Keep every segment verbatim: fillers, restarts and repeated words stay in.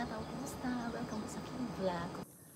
mga tao, kumusta? Welcome po sa aking vlog.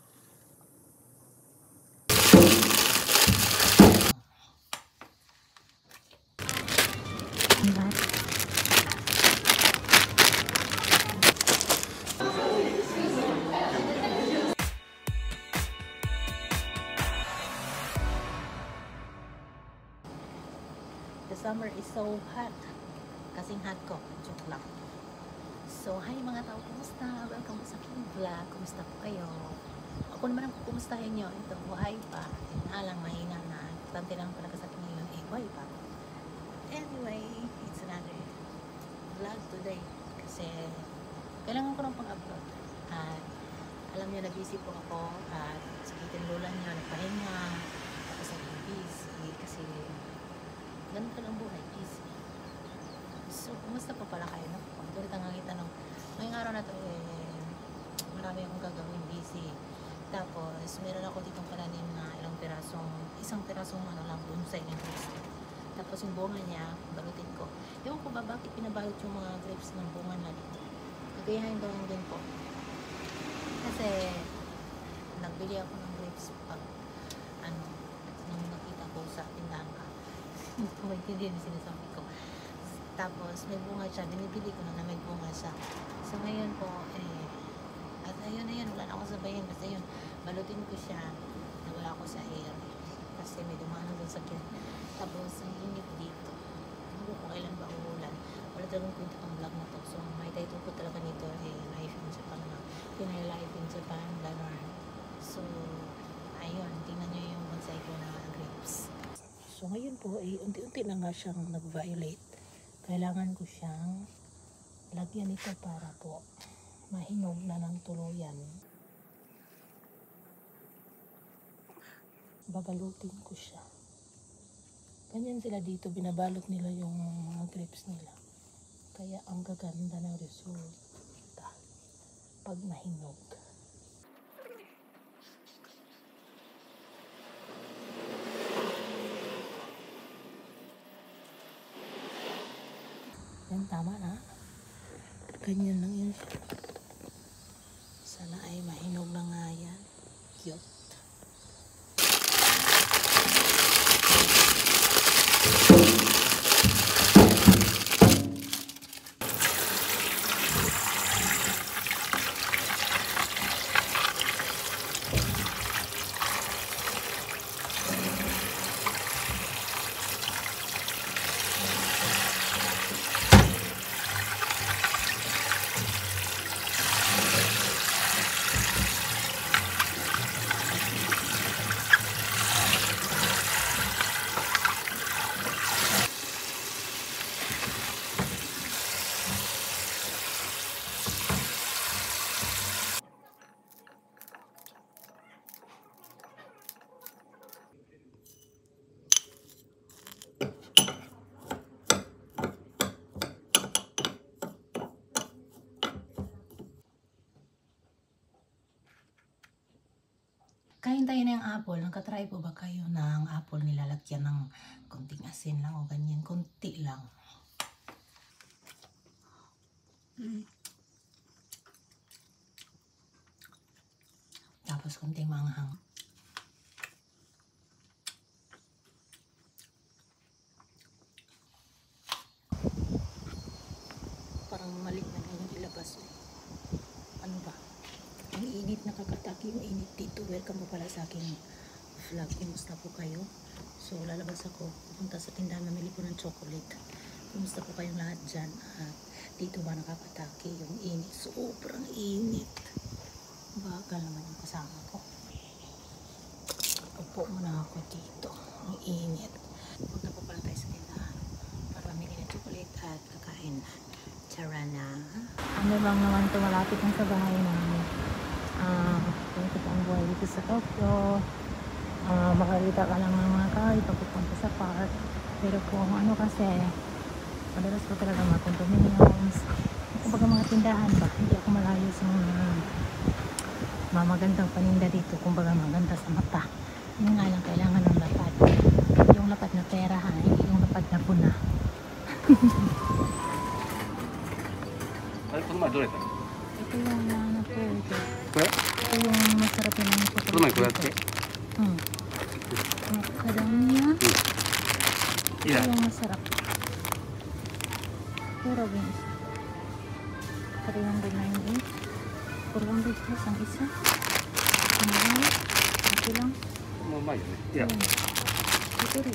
The summer is so hot. Kasing hot ko. Joke lang. So, hi mga tao, kumusta? Welcome po sa aking vlog. Kumusta po kayo? Ako naman ang kukumustahin nyo. Ito, buhay pa. Alang, mahina na. Tante lang pala sa akin ngayon. Eh, buhay pa. Anyway, it's another vlog today. Kasi, kailangan ko ng pang-upload. At, alam nyo, na-busy po ako. At, sakitin lola nyo, nagpahinga. Tapos, ako busy. Kasi, ganun ka lang buhay, busy. So, kumusta pa pala kayo? No? Pagdulit ang ngangita nung ngayong araw na to, eh, marami akong gagawin, busy. Tapos, meron ako ditong pananim na ilang pirasong, isang pirasong ano lang, bonsai ng grapes. Tapos, yung bunga niya, balutin ko. Ewan ko ba, bakit pinabalot yung mga grapes ng bunga na dito? Kagayahin gawin din po. Kasi, nagbili ako ng grapes pag, ano, nung nakita ko sa tindahan ka. Hindi ko hindi yung sinasabi ko. Tapos, may bunga siya. Binibili ko na na may bunga siya. So, ngayon po, eh, at ayun, ayun, wala na ako sabayin. Kasi yun, balutin ko siya. Nawala ko sa air. Kasi may dumahan doon sa kyan. Tapos, ang init dito. Hindi ko kung kailan ba uulan. Wala talagang kwenta pang vlog na to. So, may title ko talaga nito, eh, Life in Japan na. Pinay Life in Japan, gano'n. So, ayun, tingnan nyo yung bonsai ko na grapes. So, ngayon po, eh, unti-unti na nga siyang nag-violate. Kailangan ko siyang lagyan ito para po mahinog na ng tuluyan. Babalutin ko siya. Ganyan sila dito, binabalot nila yung mga grapes nila. Kaya ang gaganda ng resulta pag mahinog. Yan, tama na. Ganyan lang yun siya. Sana ay mahinog na nga yan. Cute. Kain tayo na yung apple. Nakatry po ba kayo ng apple nilalagyan ng konting asin lang o ganyan? Konti lang. Mm. Tapos konting manghang. Parang mali na yung ilabas. Ano ba? Ang init, nakakataki yung init dito. Welcome po pala sa aking vlog. Kumusta po kayo? So, lalabas ako. Pupunta sa tindahan, mamili po ng chocolate. Kumusta po kayong lahat dyan? At dito ba nakakataki yung init? Sobrang init. Bagal naman yung kasama ko. Upo muna ako dito. Ang init. Punta po pala tayo sa tindahan para mamili ng chocolate at kakain. Charana. Ano lang naman ito, malapit na sa bahay namin. Ah, uh, ito po ang buhay dito sa Tokyo. Uh, makakita ka lang ng mga kahit pagpupunta sa park. Pero kung ano kasi, madalas ko talaga mga condominiums. Kumbaga mga tindahan ba, hindi ako malayo sa mga mga magandang paninda dito. Kumbaga maganda sa mata. Yun nga lang, kailangan ng lapad. Yung lapad na pera ha, hindi yung lapad na puna. あれ、この前どれだ？ Ito yung nahanap dito. Hmm. Makadami yan. Ito yung masarap. Pero yung isa. three ninety-eight. four hundred plus ang isa. Ang mahal. Ito lang. Mamay yun eh. Yeah. Ito rin.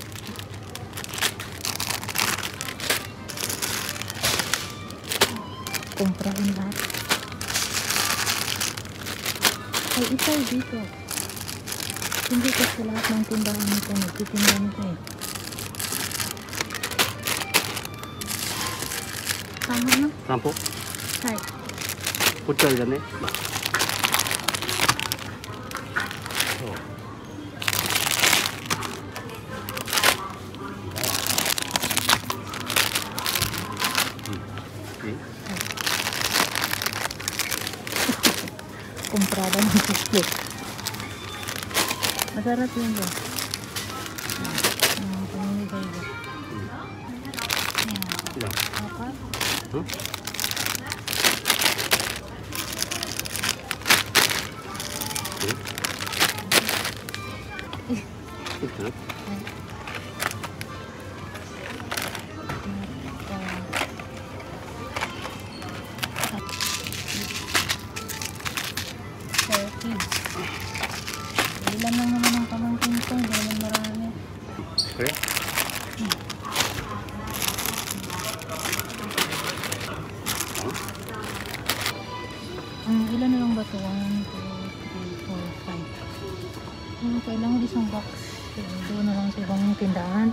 Kumprahin lahat. Ay, isa dito. Hindi kasi lahat ng tindahan nito. Nagtitinda nito eh. Tama na? Sampo? Hai. こっちあれだね。そう。うん。いい？ Comprada ng biscuit. Masarap yun ba? Ang pamimigay ba? Ilan? Apat? Hmm? Ito? Ilan lang naman ang pamangkin ko, hindi naman marami. Kaya? Hmm. Hmm, ilan na lang ba ito? one, two, three, four, five. Hmm, kailangan isang box. So, doon na lang sa ibang tindahan.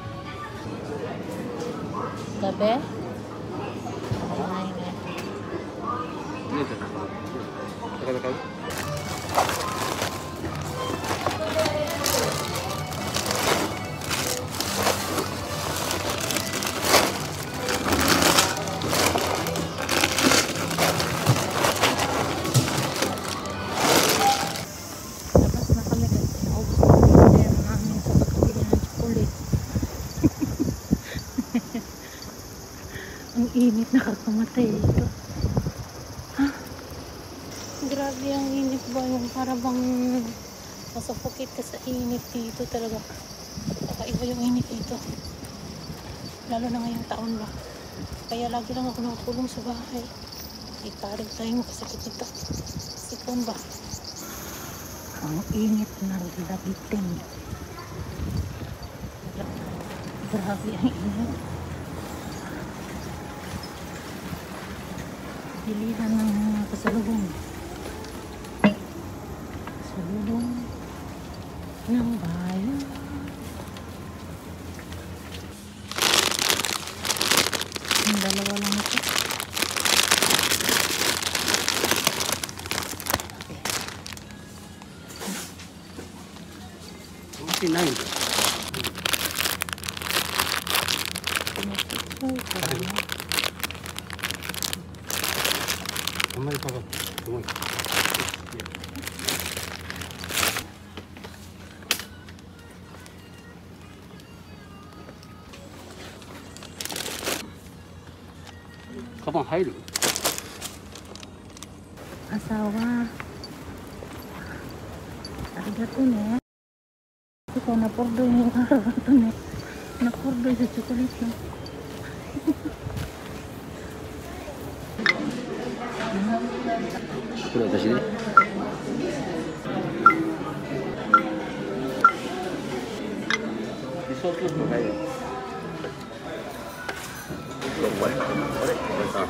Gabi? Ay, nga. Dito. Tagal-tagal. Ang init, nakakamatay ito. Ha? Grabe ang init ba? Yung parabang masapukit ka sa init dito talaga. Kakaiba yung init dito. Lalo na ngayong taon ba. Kaya lagi lang ako nakakulong sa bahay. Ikarig tayo makasakit dito. Sipon ba? Ang init na labitin. Grabe ang init. Bilihan ng mga kasalubong. Kasalubong ng bayan. Ang dalawa lang ito. Okay, nine. Mamay pa ba? Tumay. Kapan入る? Asawa. Arigato ne. Ikaw na-pordo yung araw ito ne. Na-pordo sa chocolate na. これ私ね。リソースもないよ。これ、これ、これさ。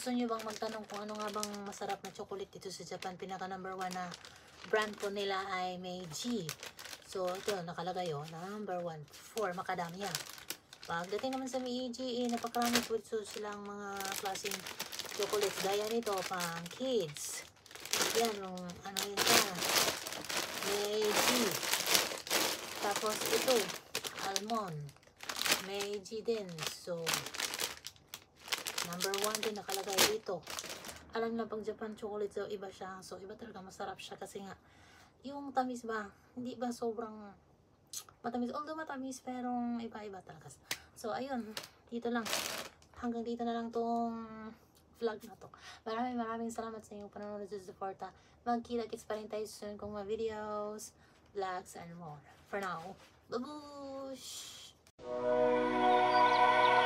gusto niyo bang magtanong kung ano nga bang masarap na chocolate dito sa Japan, pinaka number one na brand po nila ay Meiji. So, ito, nakalagay oh, number one, for macadamia. Pagdating naman sa Meiji, eh, napakarami po so silang mga klaseng chocolates. Gaya nito, pang kids. Yan, yung ano yun ka, Meiji. Tapos ito, almond. Meiji din. So, number one din nakalagay dito. Alam na pag Japan chocolate, so iba siya. So, iba talaga masarap siya kasi nga, yung tamis ba, hindi ba sobrang matamis? Although matamis, pero iba-iba talaga. So, ayun, dito lang. Hanggang dito na lang tong vlog na to. Maraming maraming salamat sa inyong panonood at suporta. Magkita-kits pa rin tayo soon kung mga videos, vlogs, and more. For now, babush!